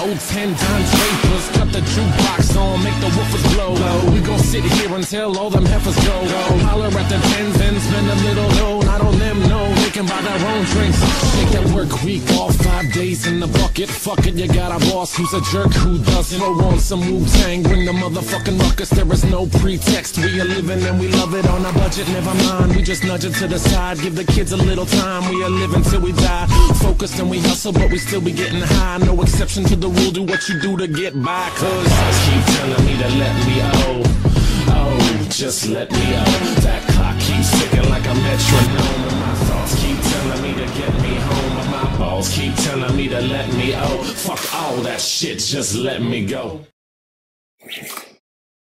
old 10 Don Drapers. Cut the jukebox on, make the woofers blow. We gon' sit here until all them heifers go. Holler at the tens and spend a little dough. Not on them, no, they can buy their own drinks. Take that work week off, 5 days in the bucket. Fuck it, you got a boss who's a jerk who doesn't. Throw on some Wu-Tang, bring the motherfucking ruckus. There is no pretext, we are living and we love it on a budget. Never mind, we just nudge it to the side. Give the kids a little time, we are living till we die. Focused and we hustle, but we still be getting high. No exception to the rule, do what you do to get by. Cause keep telling me to let me just let me That clock keeps ticking like a metronome. And my thoughts keep telling me to get me home. And my balls keep telling me to let me fuck all that shit, just let me go.